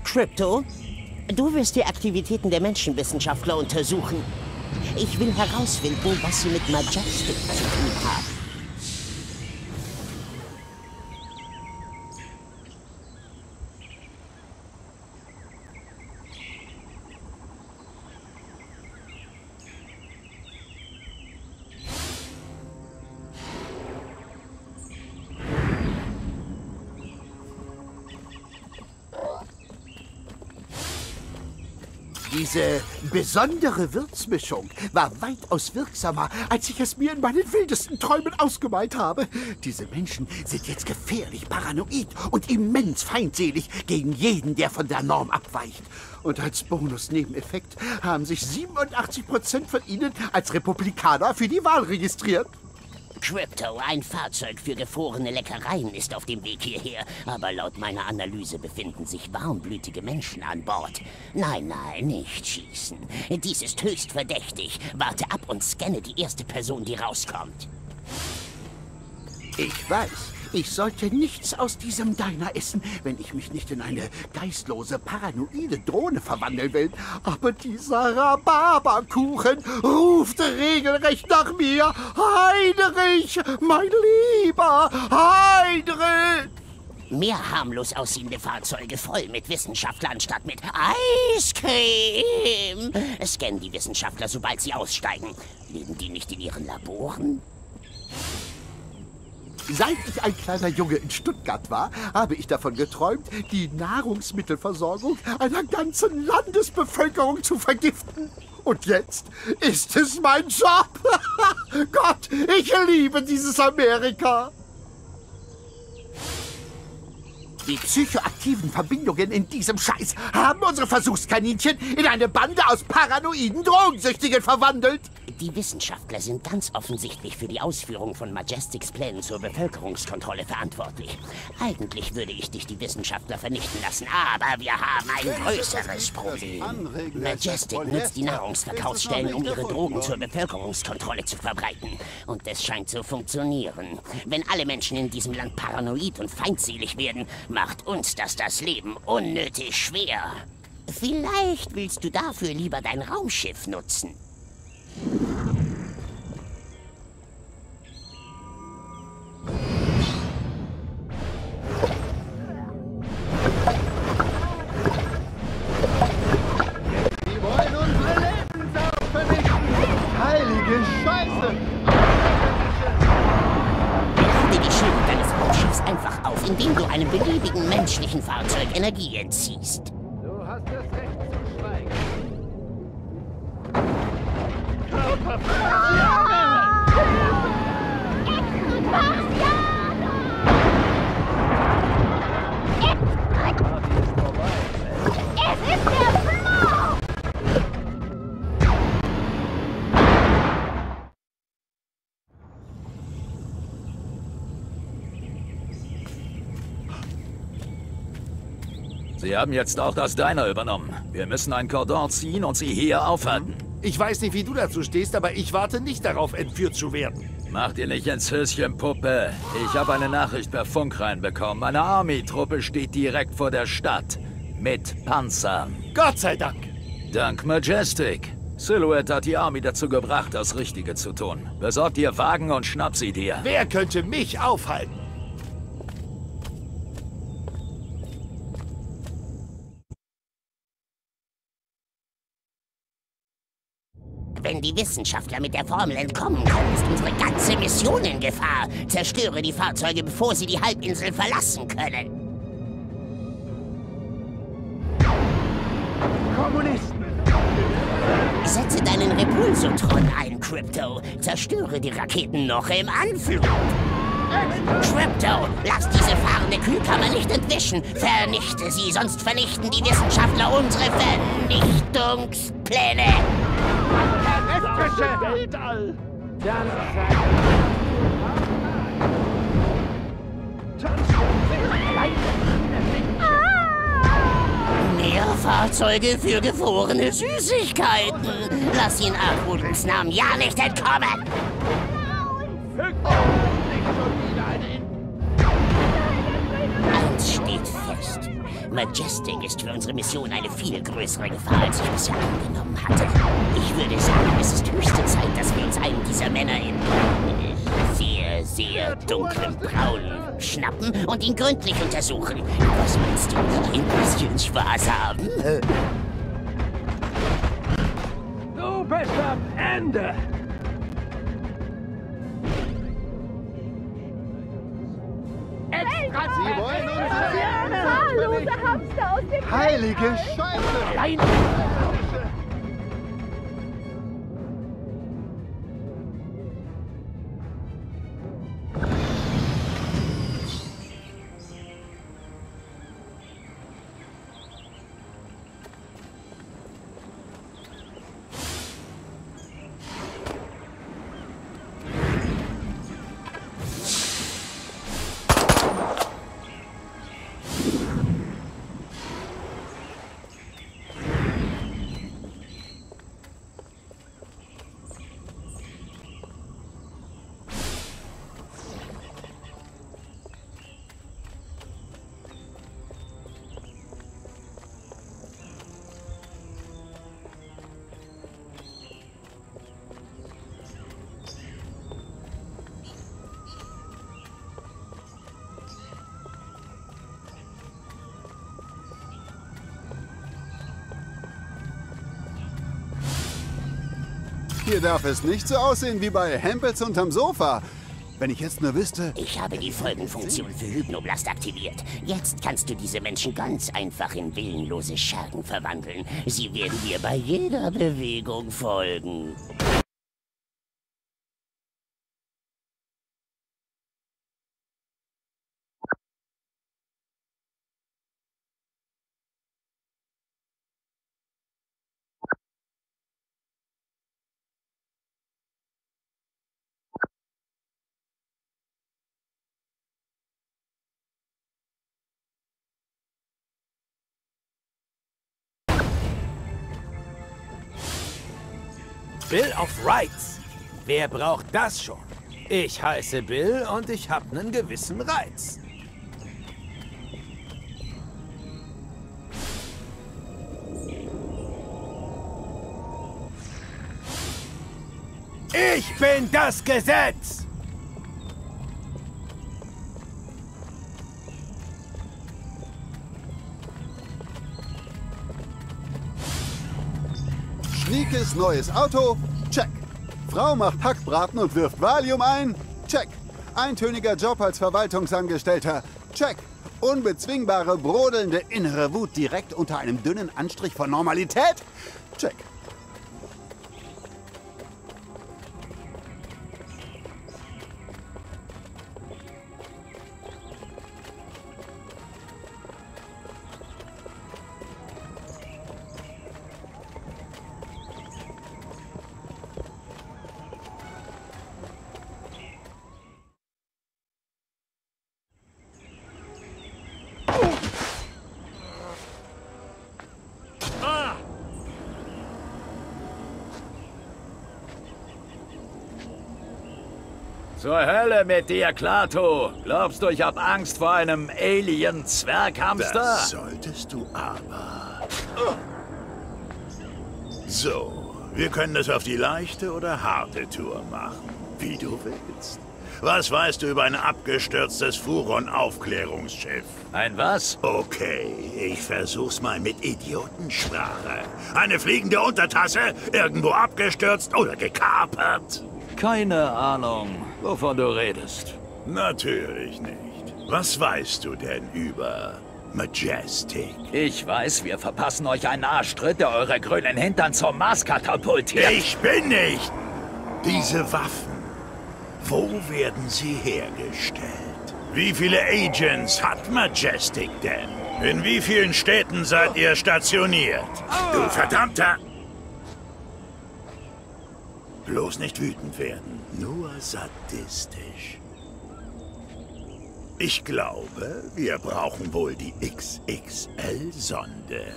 Crypto, du wirst die Aktivitäten der Menschenwissenschaftler untersuchen. Ich will herausfinden, was sie mit Majestic zu tun haben. Diese besondere Würzmischung war weitaus wirksamer, als ich es mir in meinen wildesten Träumen ausgemalt habe. Diese Menschen sind jetzt gefährlich paranoid und immens feindselig gegen jeden, der von der Norm abweicht. Und als Bonus-Nebeneffekt haben sich 87% von ihnen als Republikaner für die Wahl registriert. Crypto, ein Fahrzeug für gefrorene Leckereien ist auf dem Weg hierher. Aber laut meiner Analyse befinden sich warmblütige Menschen an Bord. Nein, nein, nicht schießen. Dies ist höchst verdächtig. Warte ab und scanne die erste Person, die rauskommt. Ich weiß, ich sollte nichts aus diesem Diner essen, wenn ich mich nicht in eine geistlose, paranoide Drohne verwandeln will. Aber dieser Rhabarberkuchen ruft regelrecht nach mir. Heinrich, mein Lieber, Heinrich! Mehr harmlos aussehende Fahrzeuge voll mit Wissenschaftlern statt mit Eiscreme. Scannen die Wissenschaftler, sobald sie aussteigen. Leben die nicht in ihren Laboren? Seit ich ein kleiner Junge in Stuttgart war, habe ich davon geträumt, die Nahrungsmittelversorgung einer ganzen Landesbevölkerung zu vergiften. Und jetzt ist es mein Job. Gott, ich liebe dieses Amerika. Die psychoaktiven Verbindungen in diesem Scheiß haben unsere Versuchskaninchen in eine Bande aus paranoiden Drogensüchtigen verwandelt. Die Wissenschaftler sind ganz offensichtlich für die Ausführung von Majestics Plänen zur Bevölkerungskontrolle verantwortlich. Eigentlich würde ich dich die Wissenschaftler vernichten lassen, aber wir haben ein größeres Problem. Majestic nutzt die Nahrungsverkaufsstellen, um ihre Drogen zur Bevölkerungskontrolle zu verbreiten. Und es scheint zu funktionieren. Wenn alle Menschen in diesem Land paranoid und feindselig werden, macht uns das Leben unnötig schwer. Vielleicht willst du dafür lieber dein Raumschiff nutzen. Die wollen unsere Lebenslauf vernichten! Heilige Scheiße! Lade die Schilde deines Raumschiffs einfach auf, indem du einem beliebigen menschlichen Fahrzeug Energie entziehst. Du hast das Recht zu schweigen. Sie haben jetzt auch das Diner übernommen. Wir müssen ein Kordon ziehen und Sie hier aufhalten. Ich weiß nicht, wie du dazu stehst, aber ich warte nicht darauf, entführt zu werden. Mach dir nicht ins Höschen, Puppe. Ich habe eine Nachricht per Funk reinbekommen. Eine Army-Truppe steht direkt vor der Stadt. Mit Panzern. Gott sei Dank. Dank Majestic. Silhouette hat die Army dazu gebracht, das Richtige zu tun. Besorg dir Wagen und schnapp sie dir. Wer könnte mich aufhalten? Wenn die Wissenschaftler mit der Formel entkommen können, ist unsere ganze Mission in Gefahr. Zerstöre die Fahrzeuge, bevor sie die Halbinsel verlassen können. Kommunisten! Setze deinen Repulsotron ein, Crypto. Zerstöre die Raketen noch im Anflug. Crypto, lass diese fahrende Kühlkammer nicht entwischen. Vernichte sie, sonst vernichten die Wissenschaftler unsere Vernichtungspläne. Weltall! Mehr Fahrzeuge für gefrorene Süßigkeiten. Lass ihn Arudels Namen ja nicht entkommen. Eins steht fest. Majestic ist für unsere Mission eine viel größere Gefahr, als ich bisher angenommen hatte. Ich würde sagen, es ist höchste Zeit, dass wir uns einen dieser Männer in sehr, sehr dunklem Braun schnappen und ihn gründlich untersuchen. Was meinst du? Ein bisschen Spaß haben? Du bist am Ende! Sie wollen unsere Zahllose Hamster aus dem heilige Scheiße! Allein! Hier darf es nicht so aussehen wie bei Hempels unterm Sofa. Wenn ich jetzt nur wüsste... Ich habe die Folgenfunktion für Hypnoblast aktiviert. Jetzt kannst du diese Menschen ganz einfach in willenlose Schergen verwandeln. Sie werden dir bei jeder Bewegung folgen. Bill of Rights. Wer braucht das schon? Ich heiße Bill und ich habe einen gewissen Reiz. Ich bin das Gesetz! Schniekes neues Auto? Check. Frau macht Hackbraten und wirft Valium ein? Check. Eintöniger Job als Verwaltungsangestellter? Check. Unbezwingbare, brodelnde innere Wut direkt unter einem dünnen Anstrich von Normalität? Check. Zur Hölle mit dir, Klaatu. Glaubst du, ich hab Angst vor einem Alien-Zwerghamster? Das solltest du aber. So, wir können es auf die leichte oder harte Tour machen, wie du willst. Was weißt du über ein abgestürztes Furon-Aufklärungsschiff? Ein was? Okay, ich versuch's mal mit Idiotensprache. Eine fliegende Untertasse, irgendwo abgestürzt oder gekapert? Keine Ahnung, wovon du redest. Natürlich nicht. Was weißt du denn über Majestic? Ich weiß, wir verpassen euch einen Arschtritt, der eure grünen Hintern zum Mars katapultiert. Ich bin nicht! Diese Waffen, wo werden sie hergestellt? Wie viele Agents hat Majestic denn? In wie vielen Städten seid ihr stationiert? Du verdammter... Bloß nicht wütend werden, nur sadistisch. Ich glaube, wir brauchen wohl die XXL-Sonde.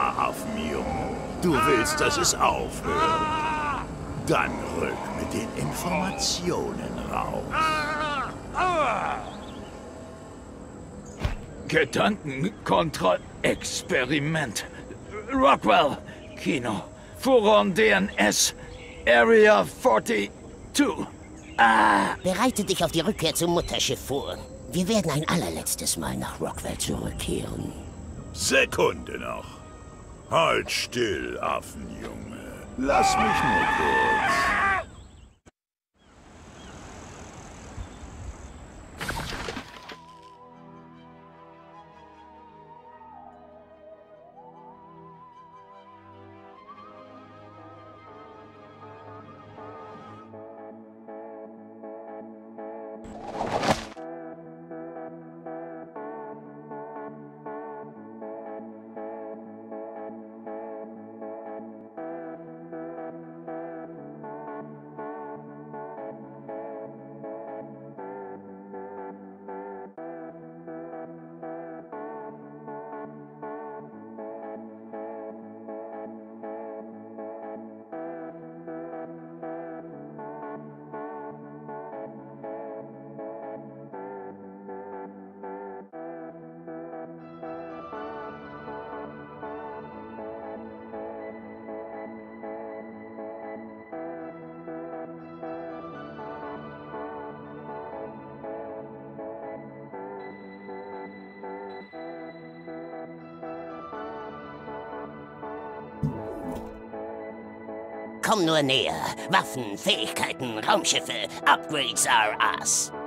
wahr, Affenjunge? Du willst, dass es aufhört? Dann rück mit den Informationen raus. Gedankenkontrollexperiment. Rockwell, Kino, Furon DNS, Area 42. Bereite dich auf die Rückkehr zum Mutterschiff vor. Wir werden ein allerletztes Mal nach Rockwell zurückkehren. Sekunde noch. Halt still, Affenjunge. Lass mich nur kurz. Komm nur näher. Waffen, Fähigkeiten, Raumschiffe, Upgrades are us.